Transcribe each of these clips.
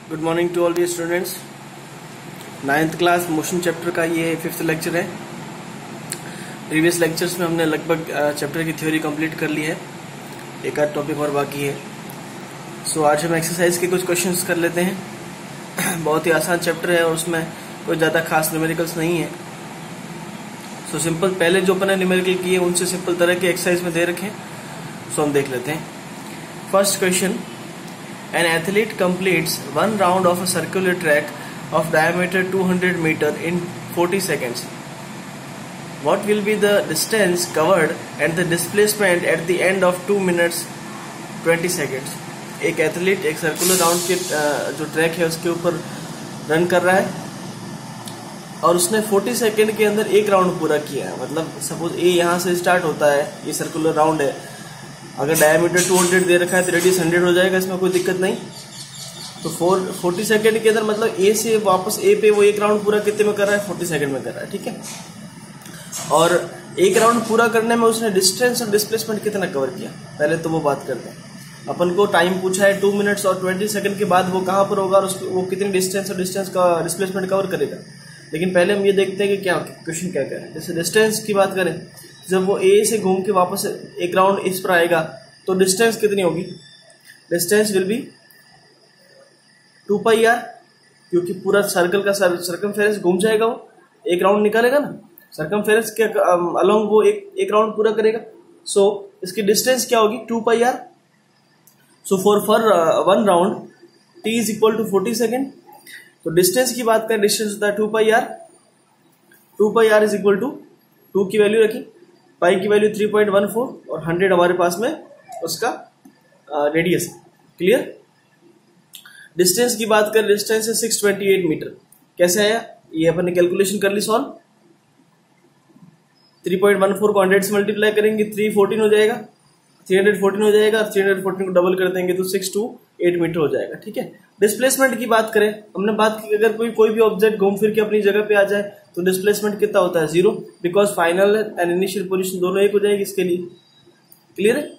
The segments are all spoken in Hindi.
Good morning to all the students. 9th class motion chapter का ये 5th लेक्चर है। प्रीवियस लेक्चर्स में हमने लगभग चैप्टर की थ्योरी कंप्लीट कर ली है, एक आध टॉपिक और बाकी है। सो आज हम एक्सरसाइज के कुछ क्वेश्चंस कर लेते हैं। बहुत ही आसान चैप्टर है और उसमें कोई ज़्यादा खास न्यूमेरिकल्स नहीं है। सो सिंपल पहले जो अपन ने न्यूमेरिकल किए उनसे सिंपल तरह के एक्सरसाइज में दे रखे, सो हम देख लेते हैं। First question, an athlete completes one round of a circular track of diameter 200 meter in 40 seconds. What will be the distance covered and the displacement at the end of 2 minutes 20 seconds? एक एथलीट एक सर्कुलर राउंड के जो ट्रैक है उसके ऊपर रन कर रहा है और उसने 40 सेकेंड के अंदर एक राउंड पूरा किया है। मतलब सपोज ए यहाँ से स्टार्ट होता है, ये सर्कुलर राउंड है, अगर डायमीटर 200 दे रखा है तो रेडियस 100 हो जाएगा, इसमें कोई दिक्कत नहीं। तो 40 सेकेंड के अंदर मतलब ए से वापस ए पे वो एक राउंड पूरा कितने में कर रहा है, 40 सेकेंड में कर रहा है, ठीक है। और एक राउंड पूरा करने में उसने डिस्टेंस और डिस्प्लेसमेंट कितना कवर किया, पहले तो वो बात करते हैं। अपन को टाइम पूछा है 2 मिनट्स और 20 सेकेंड के बाद वो कहाँ पर होगा और वो कितनी डिस्टेंस और डिस्टेंस का डिस्प्लेसमेंट कवर करेगा। लेकिन पहले हम ये देखते हैं कि क्या क्वेश्चन क्या कह रहे हैं। जैसे डिस्टेंस की बात करें, जब वो ए से घूम के वापस एक राउंड इस पर आएगा तो डिस्टेंस कितनी होगी, डिस्टेंस विल बी 2πr, क्योंकि पूरा सर्कल का सर्कमफेरेंस घूम जाएगा, वो एक राउंड निकालेगा ना, सर्कमफेरेंस के अलोंग वो एक राउंड पूरा करेगा। सो इसकी डिस्टेंस क्या होगी, 2πr। So for one round t is equal to 40 second. तो डिस्टेंस की बात करें, डिस्टेंस होता है 2πr। 2πr is equal to 2 की वैल्यू रखी, पाई की वैल्यू 3.14 और 100 हमारे पास में उसका रेडियस। क्लियर। डिस्टेंस की बात करें, डिस्टेंस है 628 मीटर। कैसे आया, ये अपन ने कैलकुलेशन कर ली सॉल्व। 3.14 को 100 से मल्टीप्लाई करेंगे 314 हो जाएगा, 314 हो जाएगा, 314 को डबल कर देंगे तो 628 मीटर हो जाएगा, ठीक है। डिस्प्लेसमेंट की बात करें, हमने बात की अगर कोई भी ऑब्जेक्ट घूम फिर के अपनी जगह पे आ जाए तो डिस्प्लेसमेंट कितना होता है, 0, because final and initial position दोनों एक हो जाएगी इसके लिए। क्लियर है।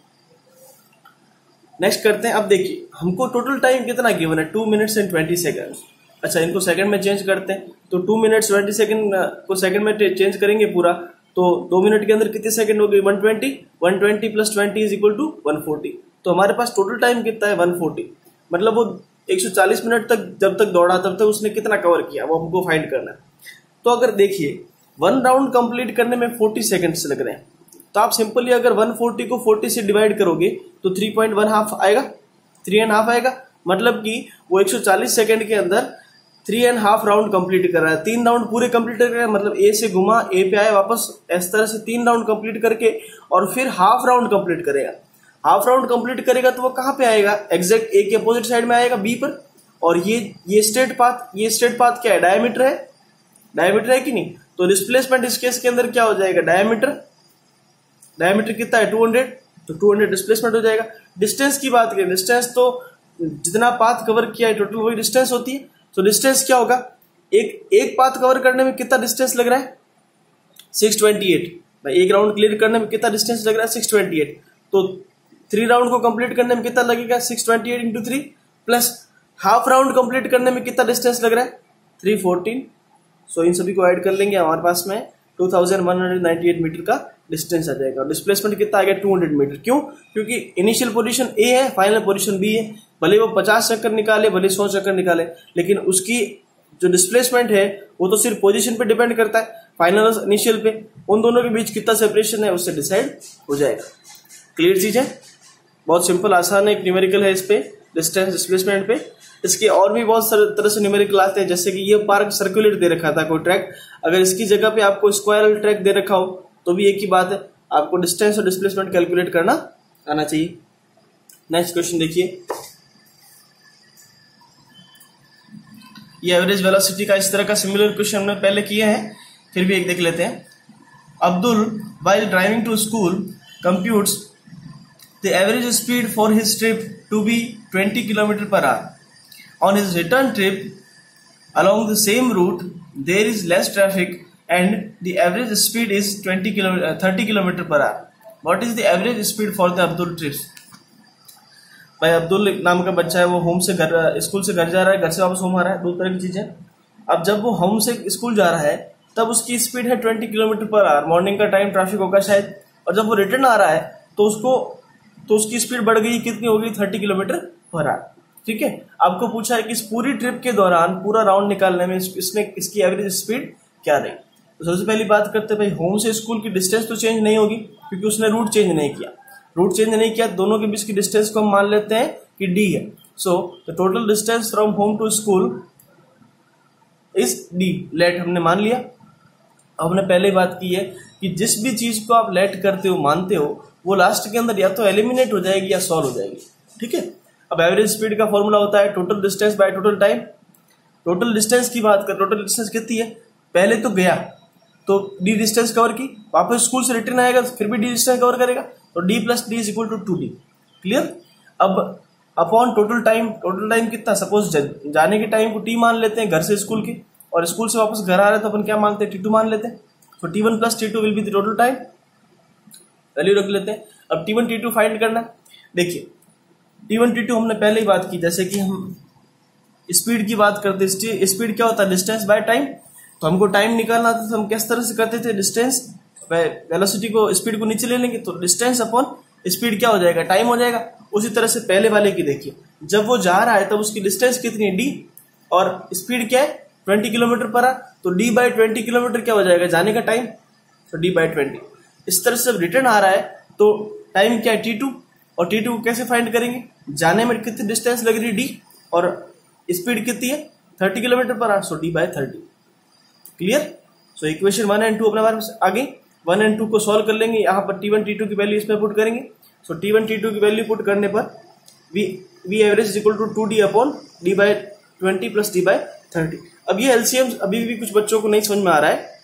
नेक्स्ट करते हैं। अब देखिए हमको टोटल टाइम कितना गिवन है, 2 मिनट्स एंड 20 सेकेंड्स। अच्छा, इनको सेकंड में चेंज करते हैं तो 2 मिनट्स 20 सेकेंड को सेकंड में चेंज करेंगे पूरा, तो 2 मिनट के अंदर कितने सेकंड हो गए, 120 प्लस 20 इज इक्वल टू 140। तो हमारे पास टोटल टाइम कितना है, 140। मतलब वो 140 मिनट तक जब तक दौड़ा तब तक उसने कितना कवर किया, वो हमको फाइंड करना है। तो अगर देखिए 1 राउंड कंप्लीट करने में 40 सेकेंड्स लग रहे हैं, तो आप सिंपली अगर 140 को 40 से डिवाइड करोगे तो 3.1 आएगा, 3.5 आएगा। मतलब कि वो 140 सेकेंड के अंदर 3.5 राउंड कंप्लीट कर रहा है, 3 राउंड पूरे कंप्लीट कर रहा है। मतलब ए से घुमा, ए पे आया वापस, इस तरह से 3 राउंड कंप्लीट करके और फिर हाफ राउंड कंप्लीट करेगा। हाफ राउंड कंप्लीट करेगा तो वो कहाँ पे आएगा, एग्जैक्ट ए के अपोजिट साइड में आएगा, बी पर। और ये स्ट्रेट पाथ क्या है, डायमीटर है कि नहीं। तो डिस्प्लेसमेंट इस केस के अंदर क्या हो जाएगा, डायमीटर कितना है 200, तो 200 डिस्प्लेसमेंट हो जाएगा। डिस्टेंस की बात करें, डिस्टेंस तो जितना पाथ कवर किया है टोटल वही डिस्टेंस होती है। तो डिस्टेंस क्या होगा, एक पाथ कवर करने में कितना डिस्टेंस लग रहा है, 628। भाई एक राउंड क्लियर करने में कितना डिस्टेंस लग रहा है, 628। तो 3 राउंड को कंप्लीट करने में कितना लगेगा, 628 into 3, plus half round complete करने में कितना डिस्टेंस लग रहा है, 314। सो इन सभी को ऐड कर लेंगे, हमारे पास में 2198 मीटर का डिस्टेंस आ जाएगा। डिस्प्लेसमेंट कितना आ गया, 200 मीटर। क्यों, क्योंकि इनिशियल पोजीशन ए है, फाइनल पोजीशन बी है। भले वो 50 चक्कर निकाले, भले 100 चक्कर निकाले, लेकिन उसकी जो डिस्प्लेसमेंट है वो तो सिर्फ पोजीशन पे डिपेंड करता है, फाइनल और इनिशियल पे। उन दोनों के बीच कितना सेपरेशन है उससे डिसाइड हो जाएगा। क्लियर चीज है, बहुत सिंपल आसान है, एक न्यूमेरिकल है इस पे, डिस्टेंस डिस्प्लेसमेंट पे। इसके और भी बहुत तरह से न्यूमेरिकल आते हैं, जैसे कि ये पार्क सर्कुलर दे रखा था कोई ट्रैक, अगर इसकी जगह पे आपको स्क्वायरल ट्रैक दे रखा हो तो भी एक ही बात है, आपको डिस्टेंस और डिस्प्लेसमेंट कैलकुलेट करना आना चाहिए। नेक्स्ट क्वेश्चन देखिए, ये एवरेज वेलोसिटी का इस तरह का सिमिलर क्वेश्चन हमने पहले किया है, फिर भी एक देख लेते हैं। Abdul while driving to school computes the average speed for his trip to be 20 kilometre per hour. On his return trip along the same route, there is less traffic and the average speed is 30 km per hour. What is the average speed for the Abdul trips? भाई अब्दुल नाम का बच्चा है, वो होम से घर स्कूल से घर जा रहा है, घर से वापस होम आ रहा है, दो तरह की चीजें। अब जब वो होम से स्कूल जा रहा है तब उसकी स्पीड है 20 किलोमीटर पर आवर, मॉर्निंग का टाइम ट्रैफिक होगा शायद, और जब वो रिटर्न आ रहा है तो उसकी स्पीड बढ़ गई, कितनी हो गई 30 किलोमीटर पर आवर। ठीक है, आपको पूछा है कि इस पूरी ट्रिप के दौरान पूरा राउंड निकालने में इसकी एवरेज स्पीड क्या रही। तो सबसे पहली बात करते हैं भाई, होम से स्कूल की डिस्टेंस तो चेंज नहीं होगी क्योंकि उसने रूट चेंज नहीं किया। रूट चेंज नहीं किया, दोनों के बीच की डिस्टेंस को हम मान लेते हैं कि d है। So the total distance from home to school is d, let हमने मान लिया। अब हमने पहले बात की है कि जिस भी चीज को आप लेट करते हो, मानते हो, वो लास्ट के अंदर या तो एलिमिनेट हो जाएगी या सॉल्व हो जाएगी। ठीक है, अब एवरेज स्पीड का फॉर्मूला होता है total distance by total time. Total distance की बात कर, टोटल डिस्टेंस कितनी है, पहले तो गया तो d डिस्टेंस कवर की, वापस स्कूल से रिटर्न आएगा फिर भी d डिस्टेंस कवर करेगा, तो d plus D is equal to 2d। Clear. अब upon total time, total time कितना, सपोज जाने के टाइम को t मान लेते हैं घर से स्कूल के, और स्कूल से वापस घर आ रहे हैं तो अपन क्या मानते हैं, t2 मान लेते हैं। तो t1 plus t2 will be the total time, value रख लेते हैं। अब t1 t2 फाइंड करना है। देखिए t1 t2 हमने पहले ही बात की, जैसे कि हम स्पीड की बात करते हैं, स्पीड क्या होता है, डिस्टेंस बाय टाइम। तो हमको टाइम निकालना था तो हम किस तरह से करते थे, डिस्टेंस वेलोसिटी को, स्पीड को नीचे ले लेंगे तो डिस्टेंस अपॉन स्पीड क्या हो जाएगा, टाइम हो जाएगा। उसी तरह से पहले वाले की देखिए, जब वो जा रहा है तब उसकी डिस्टेंस कितनी है d, और स्पीड क्या है 20 किलोमीटर पर आवर, तो d बाई 20 किलोमीटर क्या हो जाएगा, जाने का टाइम, तो d बाई 20। इस तरह से जब रिटर्न आ रहा है तो टाइम क्या है t2, और t2 को कैसे फाइंड करेंगे, जाने में कितनी डिस्टेंस लग रही है d, और स्पीड कितनी है 30 kilometre per hour, so d by 30। Clear. So equation 1 and 2 अपने बारे में आ गई। 1 एंड 2 को सॉल्व कर लेंगे, यहाँ पर t1 t2 की वैल्यू इसमें पुट करेंगे। सो t1 t2 की वैल्यू पुट करने पर v average is equal to 2d upon d by 20 plus d by 30। अब ये एलसीएम अभी भी कुछ बच्चों को नहीं समझ में आ रहा है।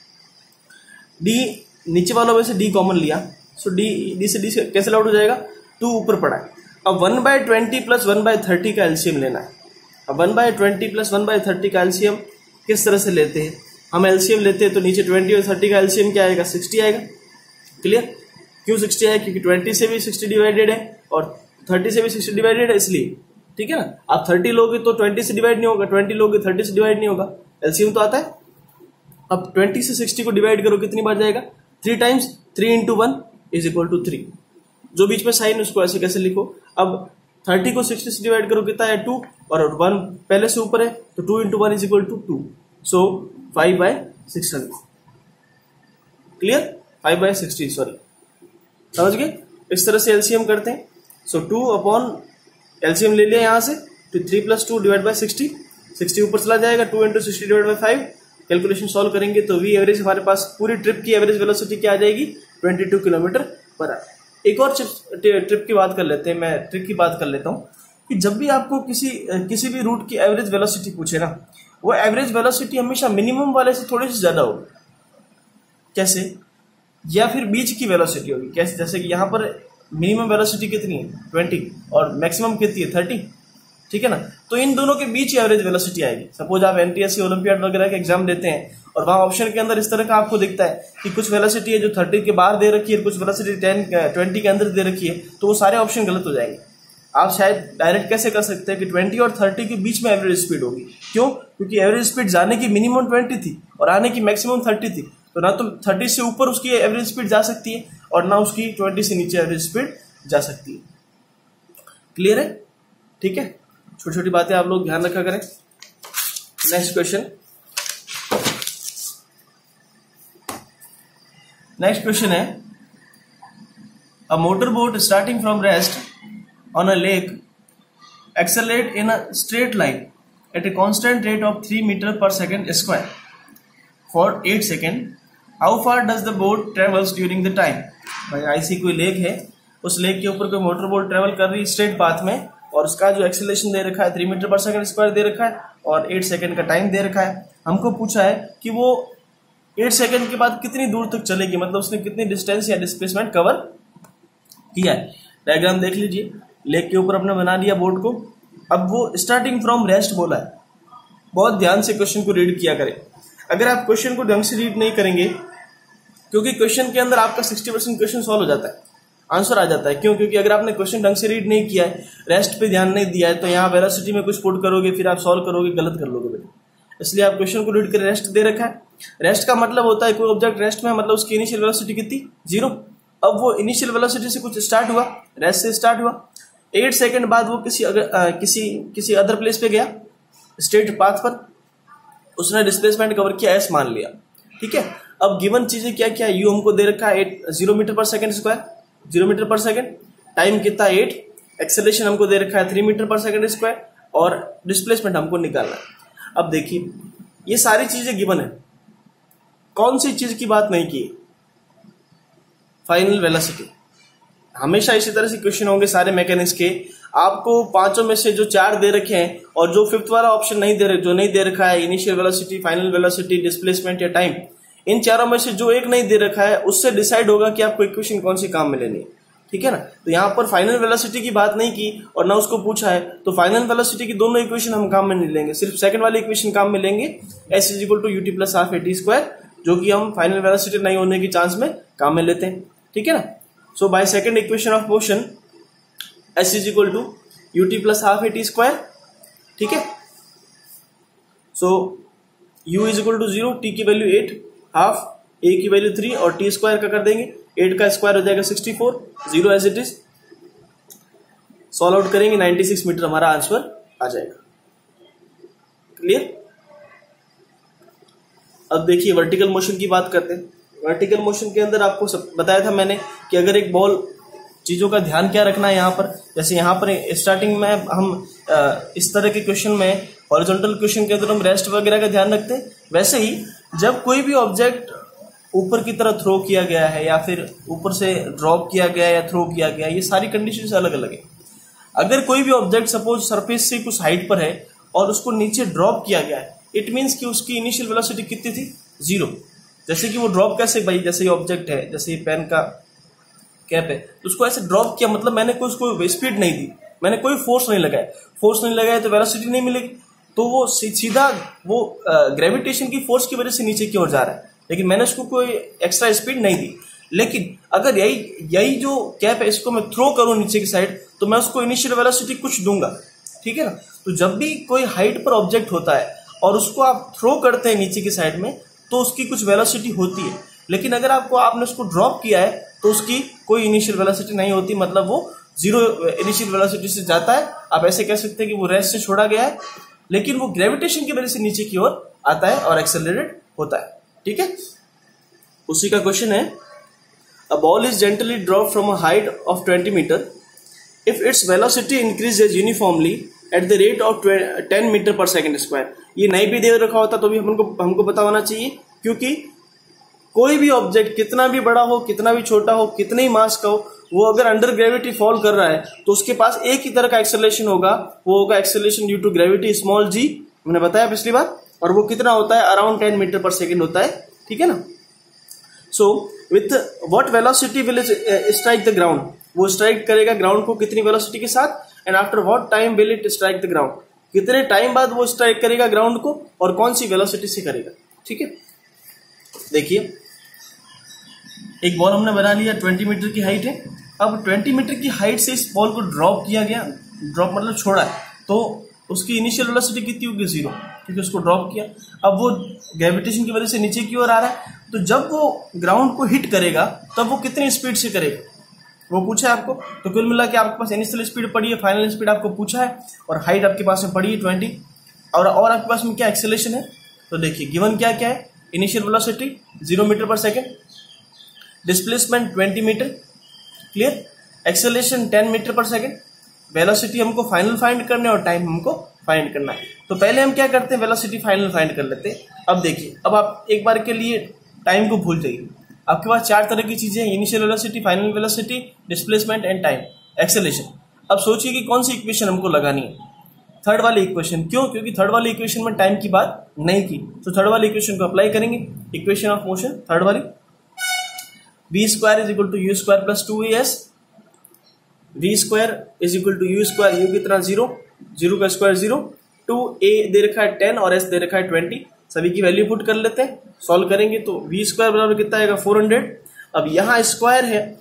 d नीचे वालों में से d कॉमन लिया, सो d से d कैंसिल आउट हो जाएगा, 2 ऊपर पड़ा है। अब 1 बाई 20 प्लस 1 बाई 30 का एलसीएम लेना है। अब 1 बाई 20 प्लस 1 बाई 30 का एलसीएम किस तरह से लेते हैं, हम एलसीएम लेते हैं तो नीचे 20 और 30 का एलसीएम क्या आएगा, 60 आएगा। क्लियर। क्यों 60 आएगा, क्योंकि 20 से भी 60 डिवाइडेड है और 30 से भी 60 डिवाइडेड है, इसलिए। ठीक है ना, आप 30 लोगे तो 20 से डिवाइड नहीं होगा, 20 लोगे 30 से डिवाइड नहीं होगा, एलसीएम तो आता है। अब 20 से 60 को डिवाइड करो, कितनी बार जाएगा, 3 times, 3 into 1 is equal to 3। जो बीच में साइन उसको ऐसे कैसे लिखो। अब 30 को 60 से डिवाइड करो, कितना है 2, और 1 पहले से ऊपर है तो 2 into 1 is equal to 2, so 5 by 600। Clear, 5 by 60, sorry, समझ गए। इस तरह से एलसीएम करते हैं। सो 2 अपॉन एलसीएम ले लिया यहाँ से, तो 3 प्लस 2 डिवाइड बाय 60, 60 ऊपर चला जाएगा, 2 into 60 divide by 5। Calculation solve करेंगे तो वी एवरेज हमारे पास पूरी ट्रिप की एवरेज वेलोसिटी क्या आ जाएगी, 22 किलोमीटर पर आवर। एक और ट्रिप की बात कर लेते हैं, मैं ट्रिक की बात कर लेता हूँ कि जब भी आपको किसी भी रूट की एवरेज वेलोसिटी पूछे ना, वो एवरेज वेलोसिटी हमेशा मिनिमम वाले से थोड़ी सी ज्यादा होगी। कैसे, या फिर बीच की वेलोसिटी होगी। कैसे, जैसे कि यहाँ पर मिनिमम वेलोसिटी कितनी है 20 और मैक्सिमम कितनी है 30, ठीक है ना। तो इन दोनों के बीच एवरेज वेलोसिटी आएगी। सपोज आप एनटीएससी ओलंपियाड वगैरह के एग्जाम देते हैं और वहां ऑप्शन के अंदर इस तरह का आपको दिखता है कि कुछ वेलोसिटी है जो 30 के बाहर दे रखी है, कुछ वेलोसिटी 20 के अंदर दे रखी है, तो वो सारे ऑप्शन गलत हो जाएंगे। आप शायद डायरेक्ट कैसे कर सकते हैं कि 20 और 30 के बीच में एवरेज स्पीड होगी। क्यों, क्योंकि एवरेज स्पीड जाने की मिनिमम 20 थी और आने की मैक्सिमम 30 थी, तो ना तो 30 से ऊपर उसकी एवरेज स्पीड जा सकती है और ना उसकी 20 से नीचे एवरेज स्पीड जा सकती है। क्लियर है, ठीक है। छोटी छोटी बातें आप लोग ध्यान रखा करें। नेक्स्ट क्वेश्चन, है a motor boat starting from rest on a lake accelerate in a straight line at a constant rate of 3 meter per second square for 8 seconds. How far does the boat travels during the time? भाई ऐसी कोई लेक है, उस लेक के ऊपर कोई मोटर बोट ट्रेवल कर रही स्ट्रेट पाथ में और उसका जो एक्सेलरेशन दे रखा है 3 मीटर पर सेकंड स्क्वायर दे रखा है और 8 सेकंड का टाइम दे रखा है। हमको पूछा है कि वो 8 सेकंड के बाद कितनी दूर तक चलेगी, मतलब उसने कितनी डिस्टेंस या डिस्प्लेसमेंट कवर किया है। डायग्राम देख लीजिए, लेक के ऊपर अपने बना दिया बोर्ड को। अब वो स्टार्टिंग फ्रॉम रेस्ट बोला है। बहुत ध्यान से क्वेश्चन को रीड किया करें। अगर आप क्वेश्चन को ढंग से रीड नहीं करेंगे, क्योंकि क्वेश्चन के अंदर आपका 60% क्वेश्चन सॉल्व हो जाता है, आंसर आ जाता है। क्यों? क्योंकि अगर आपने क्वेश्चन ढंग से रीड नहीं किया है, रेस्ट पे ध्यान नहीं दिया है, तो यहाँ वेलोसिटी में कुछ पुट करोगे, फिर आप सॉल्व करोगे, गलत कर लोगे बेटा। इसलिए आप क्वेश्चन को रीड कर रेस्ट दे रखा है। रेस्ट का मतलब होता है कोई ऑब्जेक्ट रेस्ट में, मतलब उसकी इनिशियल वेलोसिटी कितनी, 0। अब वो इनिशियल वेलोसिटी से कुछ स्टार्ट हुआ, रेस्ट से स्टार्ट हुआ, 8 सेकंड बाद वो किसी अदर प्लेस पे गया, स्ट्रेट पाथ पर, उसने डिस्प्लेसमेंट कवर किया, एस मान लिया, ठीक है। अब गिवन चीजें क्या क्या, यू हमको दे रखा है 0 metre per second square, 0 metre per second, time कितना 8, एक्सेलरेशन हमको दे रखा है 3 मीटर पर सेकंड स्क्वायर, और डिस्प्लेसमेंट हमको निकालना है। अब देखिए ये सारी चीजें गिवन है, कौन सी चीज की बात नहीं की, फाइनल वेलोसिटी। हमेशा इसी तरह से क्वेश्चन होंगे सारे मैकेनिक्स के, आपको पांचों में से जो 4 दे रखे हैं और जो 5th वाला ऑप्शन नहीं दे रखा है, initial velocity, final velocity, displacement या टाइम, इन चारों में से जो एक नहीं दे रखा है उससे डिसाइड होगा कि आपको इक्वेशन कौन सी काम में लेनी है, ठीक है ना। तो यहाँ पर फाइनल वेलोसिटी की बात नहीं की और ना उसको पूछा है, तो फाइनल वेलोसिटी की दोनों इक्वेशन हम काम में नहीं लेंगे, सिर्फ सेकंड वाली इक्वेशन काम में लेंगे, s = ut + ½ at², जो कि हम फाइनल वेलोसिटी नहीं होने की चांस में काम में लेते हैं, ठीक है ना। So by second equation of motion s = ut + ½ at², ठीक है। सो u = 0, t की वैल्यू 8, हाफ, a की वैल्यू 3 और t स्क्वायर का कर देंगे, 8 का स्क्वायर हो जाएगा 64, 0 as it is, solve out करेंगे 96 मीटर हमारा आंसर आ जाएगा। क्लियर? अब देखिए वर्टिकल मोशन की बात करते हैं। वर्टिकल मोशन के अंदर आपको बताया था मैंने कि अगर एक बॉल, चीजों का ध्यान क्या रखना है यहाँ पर, जैसे यहाँ पर स्टार्टिंग में हम इस तरह के क्वेश्चन में, हॉरिजॉन्टल क्वेश्चन के अंदर हम रेस्ट वगैरह का ध्यान रखते हैं, वैसे ही जब कोई भी ऑब्जेक्ट ऊपर की तरह थ्रो किया गया है या फिर ऊपर से ड्रॉप किया गया है या थ्रो किया गया है, ये सारी कंडीशन अलग अलग है। अगर कोई भी ऑब्जेक्ट सपोज सरफेस से कुछ हाइट पर है और उसको नीचे ड्रॉप किया गया है, इट मीन्स कि उसकी इनिशियल वेलोसिटी कितनी थी, 0। जैसे कि वो ड्रॉप कैसे, भाई जैसे ये ऑब्जेक्ट है, जैसे ये पेन का कैप है, तो उसको ऐसे ड्रॉप किया, मतलब मैंने उसको स्पीड नहीं दी, मैंने कोई फोर्स नहीं लगाया, तो वेलोसिटी नहीं मिलेगी, तो वो सीधा वो ग्रेविटेशन की फोर्स की वजह से नीचे की ओर जा रहा है, लेकिन मैंने उसको कोई एक्स्ट्रा स्पीड नहीं दी। लेकिन अगर यही जो कैप है इसको मैं थ्रो करूं नीचे की साइड, तो मैं उसको इनिशियल वेलोसिटी कुछ दूंगा, ठीक है ना। तो जब भी कोई हाइट पर ऑब्जेक्ट होता है और उसको आप थ्रो करते हैं नीचे की साइड में, तो उसकी कुछ वेलोसिटी होती है, लेकिन अगर आपने उसको ड्रॉप किया है तो उसकी कोई इनिशियल वेलोसिटी नहीं होती, मतलब वो 0 इनिशियल वेलोसिटी से जाता है। आप ऐसे कह सकते हैं कि वो रेस्ट से छोड़ा गया है, लेकिन वो ग्रेविटेशन की वजह से नीचे की ओर आता है और एक्सेलरेट होता है, ठीक है। उसी का क्वेश्चन है, a ball is gently drop from a height of 20 metre if its velocity increases uniformly at the rate of 10 metre per second square. ये नहीं भी दे रखा होता तो भी हमको पता होना चाहिए, क्योंकि कोई भी ऑब्जेक्ट कितना भी बड़ा हो, कितना भी छोटा हो, कितने ही मास का हो, वो अगर अंडर ग्रेविटी फॉल कर रहा है तो उसके पास एक ही तरह का एक्सेलरेशन होगा, वो होगा acceleration due to gravity small g, मैंने बताया पिछली बार, और वो कितना होता है, अराउंड 10 मीटर पर सेकंड होता है, ठीक है ना। So with what velocity will strike the ground, वो स्ट्राइक करेगा ग्राउंड को कितनी वेलोसिटी के साथ, and after what time will it strike the ground, कितने टाइम बाद वो स्ट्राइक करेगा ग्राउंड को और कौन सी वेलोसिटी से करेगा, ठीक है। देखिए एक बॉल हमने बना लिया, 20 मीटर की हाइट है। अब 20 मीटर की हाइट से इस बॉल को ड्रॉप किया गया, ड्रॉप मतलब छोड़ा है, तो उसकी इनिशियल वेलोसिटी कितनी होगी, 0, क्योंकि उसको ड्रॉप किया। अब वो ग्रेविटेशन की वजह से नीचे की ओर आ रहा है, तो जब वो ग्राउंड को हिट करेगा तब वो कितनी स्पीड से करेगा, वो पूछा है आपको। तो कुल मिला के आपके पास इनिशियल स्पीड पड़ी है, फाइनल स्पीड आपको पूछा है, और हाइट आपके पास में पड़ी है 20, और आपके पास में क्या एक्सेलरेशन है। तो देखिए गिवन क्या क्या है, initial velocity 0 metre per second, displacement 20 metre, clear, acceleration 10 metre per second, velocity हमको फाइनल फाइंड करना है और टाइम हमको फाइंड करना है। तो पहले हम क्या करते हैं, वेलोसिटी फाइनल फाइंड कर लेते हैं। अब देखिए, अब आप एक बार के लिए टाइम को भूल जाइए, आपके पास 4 तरह की चीजें हैं, initial velocity, final velocity, displacement and time, acceleration. अब सोचिए कि कौन सी इक्वेशन हमको लगानी है, थर्ड वाली इक्वेशन। क्यों? क्योंकि थर्ड वाली इक्वेशन में टाइम की बात नहीं की, तो थर्ड वाली इक्वेशन को अप्लाई करेंगे, इक्वेशन ऑफ मोशन थर्ड वाली, v square is equal to U square plus 2as, v square is equal to U square, U कितना 0, 0 का स्क्वायर 0, 2a दे रखा है 10 और s दे रखा है 20, सभी की वैल्यू पुट कर लेते हैं, सॉल्व करेंगे तो v स्क्वायर बराबर कितना आएगा 400। अब यहाँ स्क्वायर है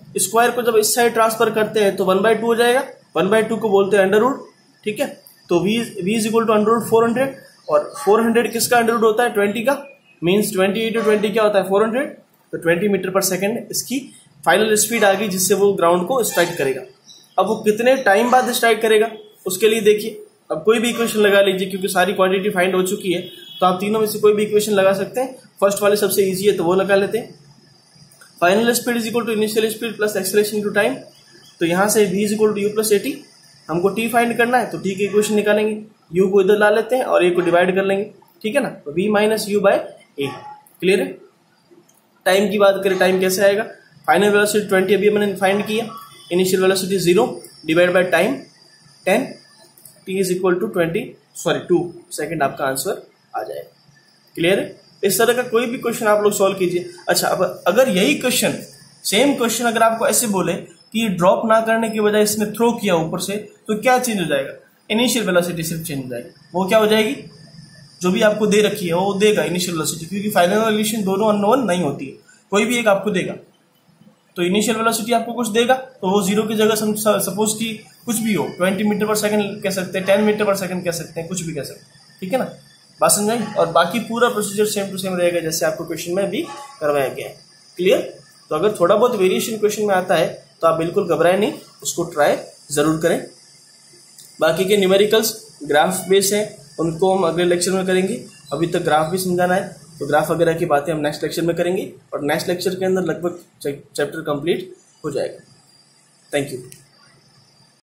स्क्वायर को जब इस साइड ट्रांसफर करते हैं तो 1/2 हो जाएगा, 1/2 को बोलते हैं अंडर रूट, ठीक है। तो v is equal to under root 400, और 400 किसका अंडर रूट होता है, 20 का, मीन्स 20 into 20 क्या होता है 400, तो 20 मीटर पर सेकेंड इसकी फाइनल स्पीड आ गई जिससे वो ग्राउंड को स्ट्राइक करेगा। अब वो कितने टाइम बाद स्ट्राइक करेगा उसके लिए देखिए, अब कोई भी इक्वेशन लगा लीजिए, क्योंकि सारी क्वांटिटी फाइंड हो चुकी है तो आप तीनों में से कोई भी इक्वेशन लगा सकते हैं। फर्स्ट वाले सबसे इजी है तो वो लगा लेते हैं। Final speed is equal to initial speed plus acceleration to time, तो यहाँ से v is equal to U plus A T, हमको t फाइंड करना है तो t की इक्वेशन निकालेंगे, u को इधर ला लेते हैं और a को डिवाइड कर लेंगे, ठीक है ना। तो v minus U by A, clear है। टाइम की बात करें, टाइम कैसे आएगा, फाइनल वेलोसिटी 20 अभी मैंने फाइंड किया, initial velocity 0 divide by time 10, t is equal to 2 second आपका आंसर आ जाएगा, क्लियर है। इस तरह का कोई भी क्वेश्चन आप लोग सॉल्व कीजिए। अच्छा, अब अगर यही क्वेश्चन, सेम क्वेश्चन अगर आपको ऐसे बोले कि ड्रॉप ना करने की बजाय इसने थ्रो किया ऊपर से, तो क्या चेंज हो जाएगा, इनिशियल वेलोसिटी सिर्फ चेंज हो जाएगी। वो क्या हो जाएगी, जो भी आपको दे रखी है वो देगा इनिशियल वेलोसिटी, क्योंकि फाइनल वेलोसिटी दोनों अननोन नहीं होती है, कोई भी एक आपको देगा। तो इनिशियल वेलोसिटी आपको कुछ देगा तो वो 0 की जगह सपोज की कुछ भी हो, 20 मीटर पर सेकंड कह सकते हैं, 10 मीटर पर सेकंड कह सकते हैं, कुछ भी कह सकते हैं, ठीक है ना। बात समझ आई, और बाकी पूरा प्रोसीजर सेम टू सेम रहेगा जैसे आपको क्वेश्चन में भी करवाया गया है, क्लियर। तो अगर थोड़ा बहुत वेरिएशन क्वेश्चन में आता है तो आप बिल्कुल घबराए नहीं, उसको ट्राई जरूर करें। बाकी के न्यूमेरिकल्स ग्राफ बेस है, उनको हम अगले लेक्चर में करेंगे। अभी तक ग्राफ भी समझाना है, तो ग्राफ वगैरह की बातें हम नेक्स्ट लेक्चर में करेंगे, और नेक्स्ट लेक्चर के अंदर लगभग चैप्टर कंप्लीट हो जाएगा। Thank you.